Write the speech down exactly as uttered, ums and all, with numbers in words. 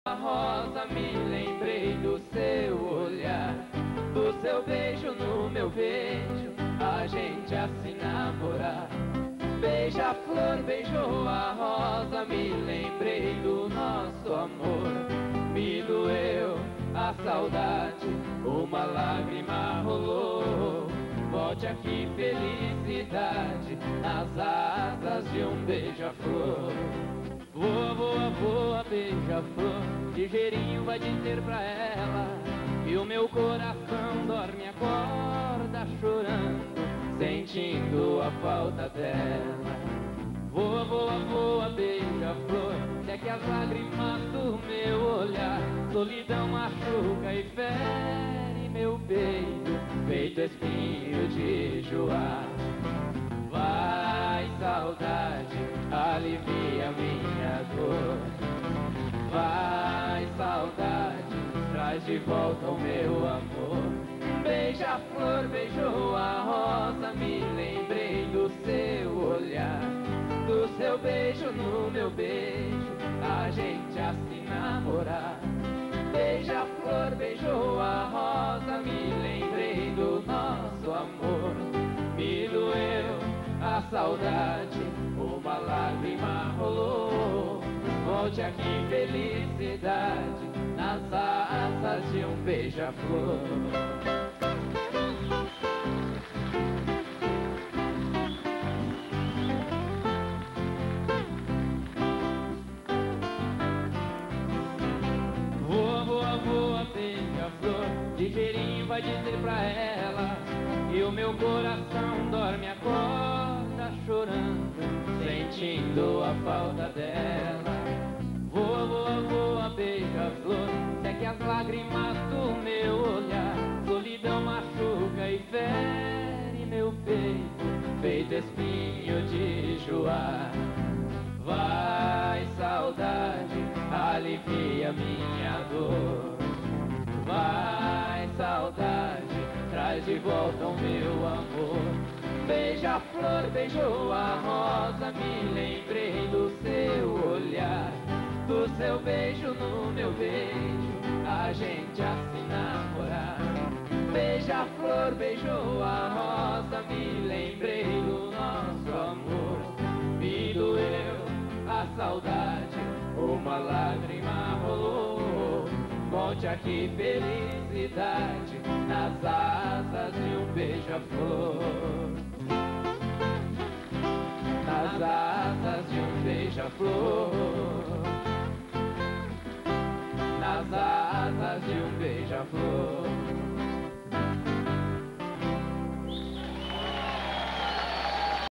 A rosa, me lembrei do seu olhar, do seu beijo no meu beijo, a gente a se namorar. Beija-flor beijou a rosa, me lembrei do nosso amor. Me doeu a saudade, uma lágrima rolou. Volte aqui, felicidade, nas asas de um beija-flor. Voa, voa, voa, beija-flor, ligeirinho vai dizer pra ela que o meu coração dorme e acorda chorando, sentindo a falta dela. Voa, voa, voa, beija-flor, é que as lágrimas do meu olhar solidão machuca e fere meu peito, feito espinho de joar. Vai, saudade, alivia minha dor. Vai, saudade, traz de volta o meu amor. Beija-flor beijou a rosa, me lembrei do seu olhar, do seu beijo no meu beijo, a gente a se namorar. Beija-flor beijou a rosa, me lembrei do nosso amor. Me doeu a saudade, uma lágrima rolou. Volte aqui, felicidade, nas asas de um beija-flor. Voa, voa, voa, beija-flor, ligeirinho vai dizer pra ela que o meu coração dorme e acorda chorando, sentindo a falta dela. Voa, voa, voa, beija-flor, é que as lágrimas do meu olhar solidão machuca e fere meu peito, feito espinho de joar. Vai, saudade, alivia minha dor. Vai, saudade, traz de volta o meu amor. Beija-flor beijou a rosa, me lembrei do seu olhar, do seu beijo no meu beijo, a gente a se namorar. Beija-flor beijou a rosa, me lembrei do nosso amor. Me doeu a saudade, uma lágrima rolou. Volte aqui, felicidade, nas asas de um beija-flor. Nas asas de um beija-flor. Nas asas de um beija-flor.